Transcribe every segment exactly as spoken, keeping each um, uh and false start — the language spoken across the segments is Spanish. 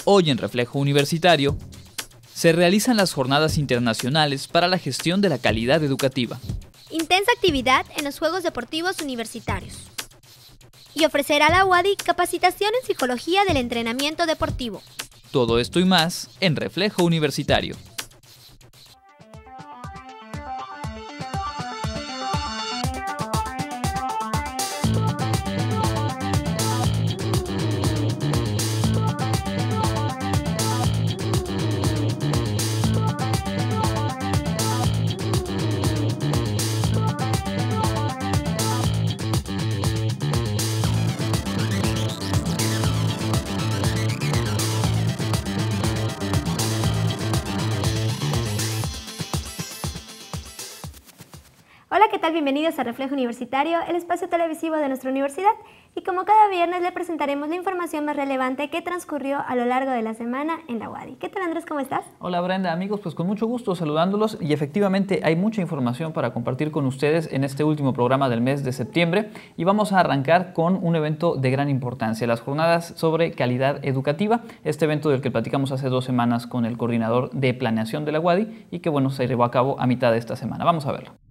Hoy en Reflejo Universitario, se realizan las Jornadas Internacionales para la Gestión de la Calidad Educativa. Intensa actividad en los Juegos Deportivos Universitarios. Y ofrecerá a la U A D I capacitación en Psicología del Entrenamiento Deportivo. Todo esto y más en Reflejo Universitario. Hola, ¿qué tal? Bienvenidos a Reflejo Universitario, el espacio televisivo de nuestra universidad. Y como cada viernes le presentaremos la información más relevante que transcurrió a lo largo de la semana en la U A D I. ¿Qué tal, Andrés? ¿Cómo estás? Hola, Brenda. Amigos, pues con mucho gusto saludándolos, y efectivamente hay mucha información para compartir con ustedes en este último programa del mes de septiembre, y vamos a arrancar con un evento de gran importancia, las Jornadas sobre Calidad Educativa, este evento del que platicamos hace dos semanas con el coordinador de planeación de la U A D I y que bueno, se llevó a cabo a mitad de esta semana. Vamos a verlo.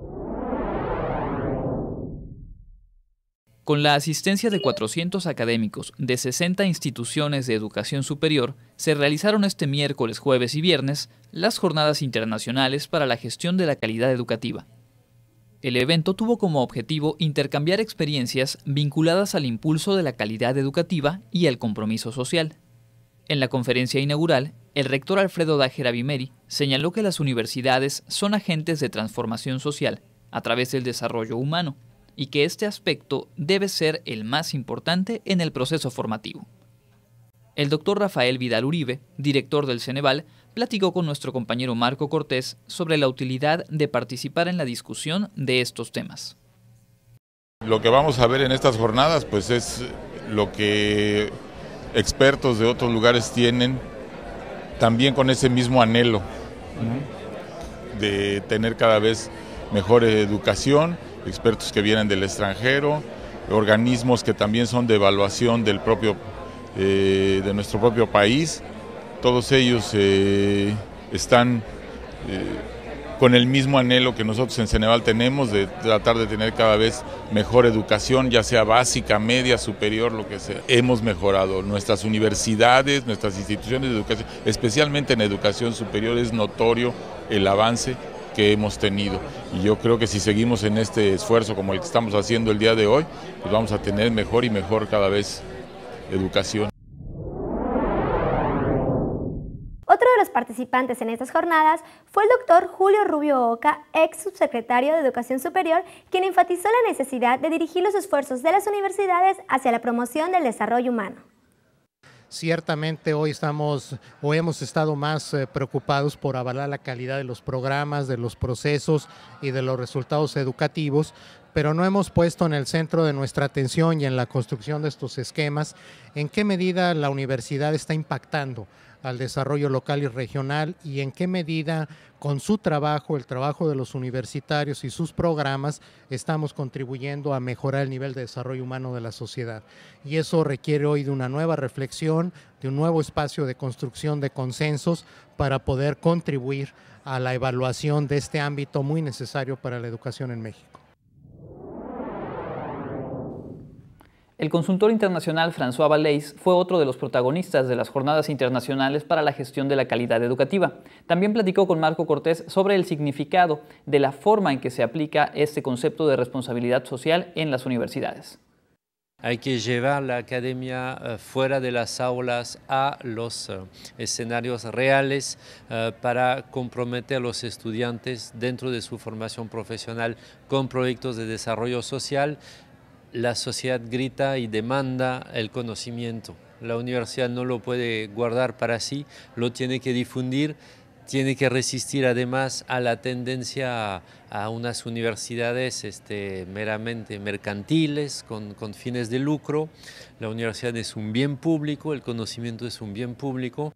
Con la asistencia de cuatrocientos académicos de sesenta instituciones de educación superior, se realizaron este miércoles, jueves y viernes las Jornadas Internacionales para la Gestión de la Calidad Educativa. El evento tuvo como objetivo intercambiar experiencias vinculadas al impulso de la calidad educativa y al compromiso social. En la conferencia inaugural, el rector Alfredo Dájera Vimeri señaló que las universidades son agentes de transformación social a través del desarrollo humano, y que este aspecto debe ser el más importante en el proceso formativo. El doctor Rafael Vidal Uribe, director del Ceneval, platicó con nuestro compañero Marco Cortés sobre la utilidad de participar en la discusión de estos temas. Lo que vamos a ver en estas jornadas pues es lo que expertos de otros lugares tienen, también con ese mismo anhelo, ¿no?, de tener cada vez mejor educación, expertos que vienen del extranjero, organismos que también son de evaluación del propio, eh, de nuestro propio país. Todos ellos eh, están eh, con el mismo anhelo que nosotros en Ceneval tenemos, de tratar de tener cada vez mejor educación, ya sea básica, media, superior, lo que sea. Hemos mejorado nuestras universidades, nuestras instituciones de educación, especialmente en educación superior es notorio el avance que hemos tenido, y yo creo que si seguimos en este esfuerzo como el que estamos haciendo el día de hoy, pues vamos a tener mejor y mejor cada vez educación. Otro de los participantes en estas jornadas fue el doctor Julio Rubio Oca, ex subsecretario de Educación Superior, quien enfatizó la necesidad de dirigir los esfuerzos de las universidades hacia la promoción del desarrollo humano. Ciertamente hoy estamos o hemos estado más eh, preocupados por avalar la calidad de los programas, de los procesos y de los resultados educativos, pero no hemos puesto en el centro de nuestra atención y en la construcción de estos esquemas en qué medida la universidad está impactando al desarrollo local y regional, y en qué medida con su trabajo, el trabajo de los universitarios y sus programas, estamos contribuyendo a mejorar el nivel de desarrollo humano de la sociedad. Y eso requiere hoy de una nueva reflexión, de un nuevo espacio de construcción de consensos para poder contribuir a la evaluación de este ámbito muy necesario para la educación en México. El consultor internacional François Valeix fue otro de los protagonistas de las Jornadas Internacionales para la Gestión de la Calidad Educativa. También platicó con Marco Cortés sobre el significado de la forma en que se aplica este concepto de responsabilidad social en las universidades. Hay que llevar la academia uh, fuera de las aulas a los uh, escenarios reales uh, para comprometer a los estudiantes dentro de su formación profesional con proyectos de desarrollo social. La sociedad grita y demanda el conocimiento. La universidad no lo puede guardar para sí, lo tiene que difundir, tiene que resistir además a la tendencia a, a unas universidades este, meramente mercantiles, con, con fines de lucro. La universidad es un bien público, el conocimiento es un bien público.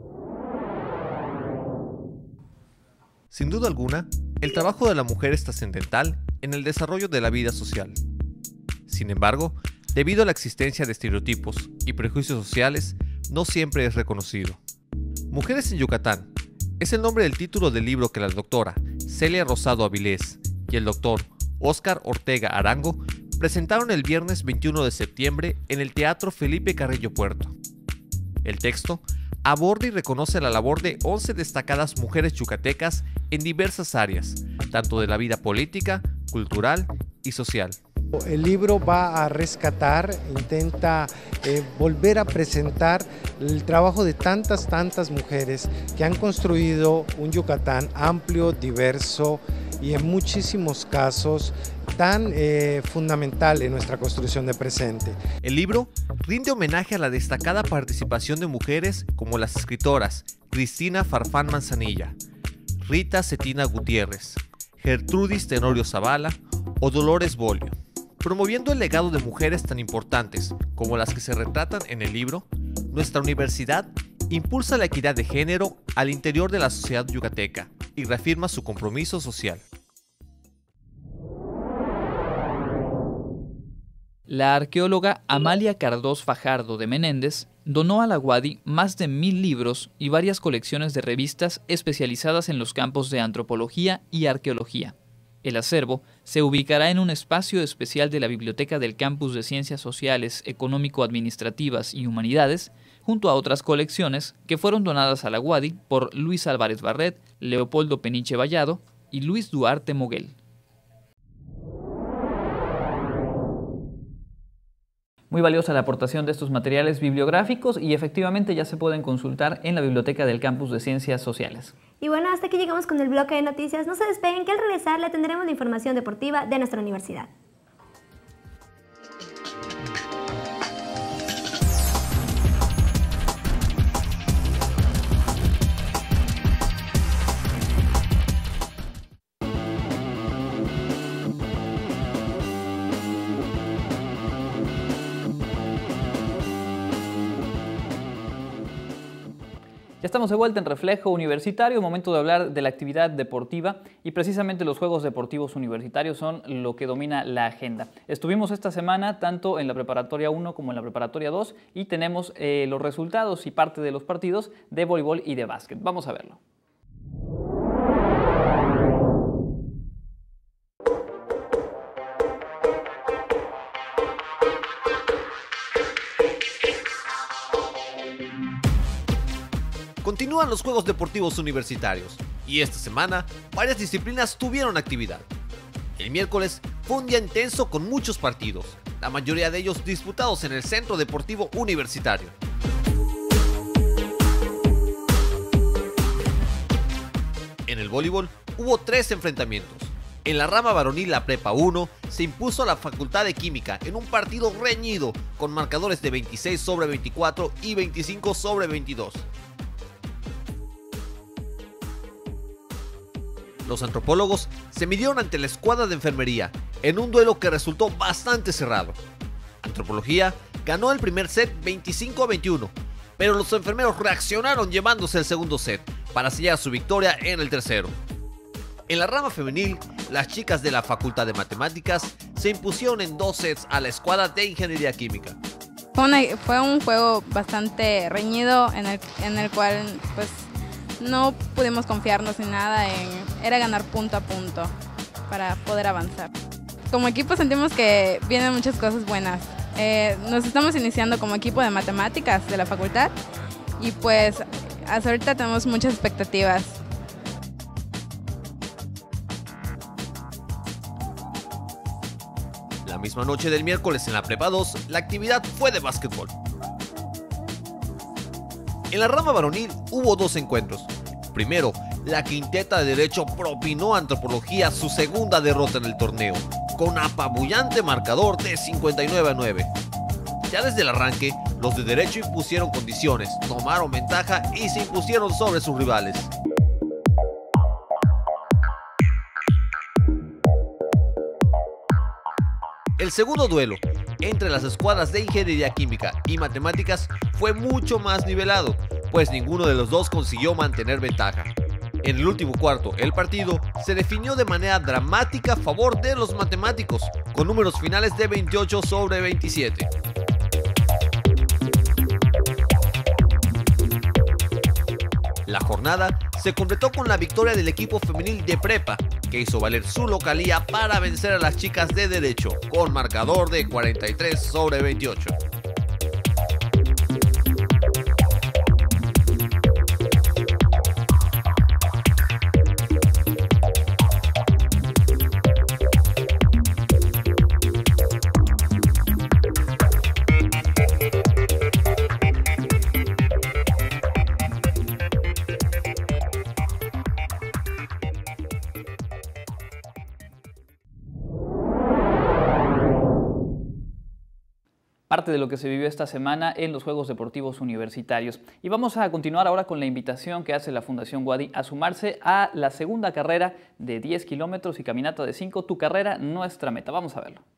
Sin duda alguna, el trabajo de la mujer es trascendental en el desarrollo de la vida social. Sin embargo, debido a la existencia de estereotipos y prejuicios sociales, no siempre es reconocido. Mujeres en Yucatán es el nombre del título del libro que la doctora Celia Rosado Avilés y el doctor Óscar Ortega Arango presentaron el viernes veintiuno de septiembre en el Teatro Felipe Carrillo Puerto. El texto aborda y reconoce la labor de once destacadas mujeres yucatecas en diversas áreas, tanto de la vida política, cultural y social. El libro va a rescatar, intenta eh, volver a presentar el trabajo de tantas, tantas mujeres que han construido un Yucatán amplio, diverso y en muchísimos casos tan eh, fundamental en nuestra construcción de presente. El libro rinde homenaje a la destacada participación de mujeres como las escritoras Cristina Farfán Manzanilla, Rita Cetina Gutiérrez, Gertrudis Tenorio Zavala o Dolores Bolio. Promoviendo el legado de mujeres tan importantes como las que se retratan en el libro, nuestra universidad impulsa la equidad de género al interior de la sociedad yucateca y reafirma su compromiso social. La arqueóloga Amalia Cardós Fajardo de Menéndez donó a la UADY más de mil libros y varias colecciones de revistas especializadas en los campos de antropología y arqueología. El acervo se ubicará en un espacio especial de la Biblioteca del Campus de Ciencias Sociales, Económico-Administrativas y Humanidades, junto a otras colecciones que fueron donadas a la UADY por Luis Álvarez Barret, Leopoldo Peniche Vallado y Luis Duarte Moguel. Muy valiosa la aportación de estos materiales bibliográficos y efectivamente ya se pueden consultar en la Biblioteca del Campus de Ciencias Sociales. Y bueno, hasta aquí llegamos con el bloque de noticias. No se despeguen, que al regresar le tendremos la información deportiva de nuestra universidad. Ya estamos de vuelta en Reflejo Universitario, momento de hablar de la actividad deportiva y precisamente los Juegos Deportivos Universitarios son lo que domina la agenda. Estuvimos esta semana tanto en la Preparatoria uno como en la Preparatoria dos y tenemos eh, los resultados y parte de los partidos de voleibol y de básquet. Vamos a verlo. Continúan los Juegos Deportivos Universitarios y esta semana varias disciplinas tuvieron actividad. El miércoles fue un día intenso con muchos partidos, la mayoría de ellos disputados en el Centro Deportivo Universitario. En el voleibol hubo tres enfrentamientos. En la rama varonil, la Prepa uno se impuso a la Facultad de Química en un partido reñido con marcadores de veintiséis sobre veinticuatro y veinticinco sobre veintidós. Los antropólogos se midieron ante la escuadra de enfermería en un duelo que resultó bastante cerrado. Antropología ganó el primer set veinticinco a veintiuno, pero los enfermeros reaccionaron llevándose el segundo set para sellar su victoria en el tercero. En la rama femenil, las chicas de la Facultad de Matemáticas se impusieron en dos sets a la escuadra de Ingeniería Química. Fue, una, fue un juego bastante reñido en el, en el cual pues no pudimos confiarnos en nada, en, era ganar punto a punto para poder avanzar. Como equipo sentimos que vienen muchas cosas buenas. Eh, nos estamos iniciando como equipo de matemáticas de la facultad y pues hasta ahorita tenemos muchas expectativas. La misma noche del miércoles en la Prepa dos, la actividad fue de básquetbol. En la rama varonil hubo dos encuentros. Primero, la quinteta de Derecho propinó a Antropología su segunda derrota en el torneo, con apabullante marcador de cincuenta y nueve a nueve. Ya desde el arranque, los de Derecho impusieron condiciones, tomaron ventaja y se impusieron sobre sus rivales. El segundo duelo, entre las escuadras de Ingeniería Química y Matemáticas, fue mucho más nivelado, pues ninguno de los dos consiguió mantener ventaja. En el último cuarto, el partido se definió de manera dramática a favor de los matemáticos, con números finales de veintiocho sobre veintisiete. La jornada se completó con la victoria del equipo femenil de prepa, que hizo valer su localía para vencer a las chicas de Derecho, con marcador de cuarenta y tres sobre veintiocho. Parte de lo que se vivió esta semana en los Juegos Deportivos Universitarios. Y vamos a continuar ahora con la invitación que hace la Fundación Wadi a sumarse a la segunda carrera de diez kilómetros y caminata de cinco, Tu Carrera, Nuestra Meta. Vamos a verlo.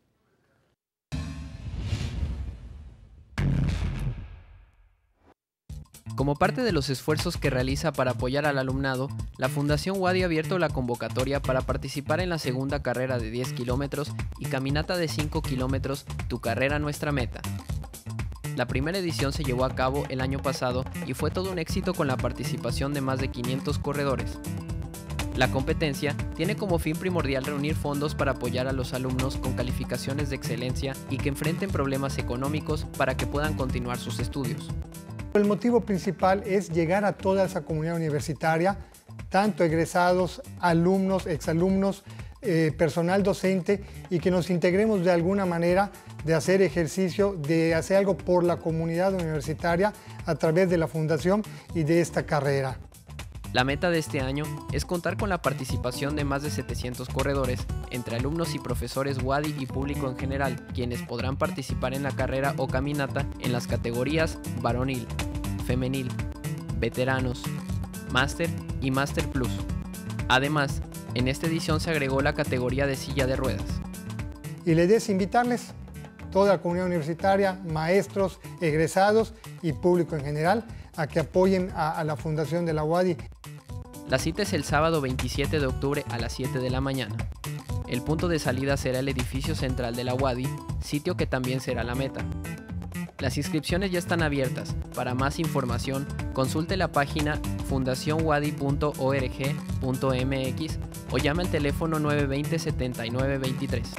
Como parte de los esfuerzos que realiza para apoyar al alumnado, la Fundación Wadi ha abierto la convocatoria para participar en la segunda carrera de diez kilómetros y caminata de cinco kilómetros, Tu Carrera, Nuestra Meta. La primera edición se llevó a cabo el año pasado y fue todo un éxito con la participación de más de quinientos corredores. La competencia tiene como fin primordial reunir fondos para apoyar a los alumnos con calificaciones de excelencia y que enfrenten problemas económicos para que puedan continuar sus estudios. El motivo principal es llegar a toda esa comunidad universitaria, tanto egresados, alumnos, exalumnos, eh, personal docente, y que nos integremos de alguna manera de hacer ejercicio, de hacer algo por la comunidad universitaria a través de la fundación y de esta carrera. La meta de este año es contar con la participación de más de setecientos corredores, entre alumnos y profesores Wadi y público en general, quienes podrán participar en la carrera o caminata en las categorías varonil, femenil, veteranos, máster y máster plus. Además, en esta edición se agregó la categoría de silla de ruedas. Y la idea es invitarles, toda la comunidad universitaria, maestros, egresados y público en general, a que apoyen a, a la Fundación de la Wadi. La cita es el sábado veintisiete de octubre a las siete de la mañana. El punto de salida será el edificio central de la Wadi, sitio que también será la meta. Las inscripciones ya están abiertas. Para más información, consulte la página fundación wadi punto org punto m x o llame al teléfono nueve dos cero, setenta y nueve veintitrés.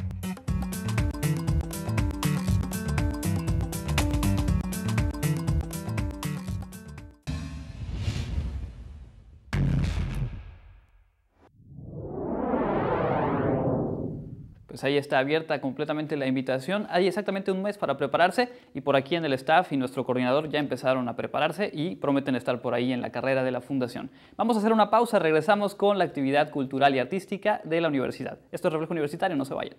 Pues ahí está abierta completamente la invitación. Hay exactamente un mes para prepararse y por aquí en el staff y nuestro coordinador ya empezaron a prepararse y prometen estar por ahí en la carrera de la Fundación. Vamos a hacer una pausa, regresamos con la actividad cultural y artística de la universidad. Esto es Reflejo Universitario, no se vayan.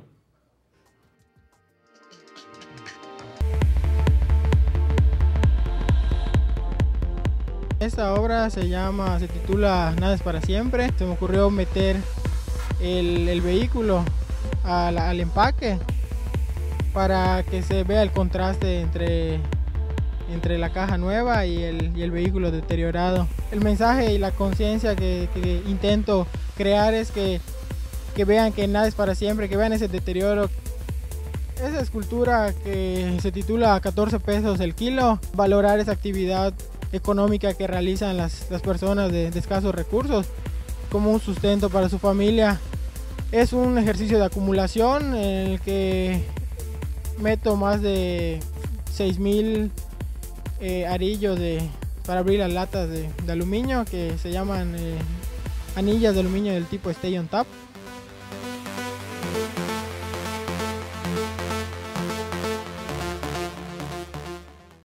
Esta obra se llama, se titula Nada es para siempre. Se me ocurrió meter el, el vehículo Al, al empaque para que se vea el contraste entre, entre la caja nueva y el, y el vehículo deteriorado. El mensaje y la conciencia que, que intento crear es que, que vean que nada es para siempre, que vean ese deterioro. Esa escultura que se titula catorce pesos el kilo, valorar esa actividad económica que realizan las, las personas de, de escasos recursos como un sustento para su familia. Es un ejercicio de acumulación en el que meto más de seis mil eh, arillos de, para abrir las latas de, de aluminio que se llaman eh, anillas de aluminio del tipo Stay on Top.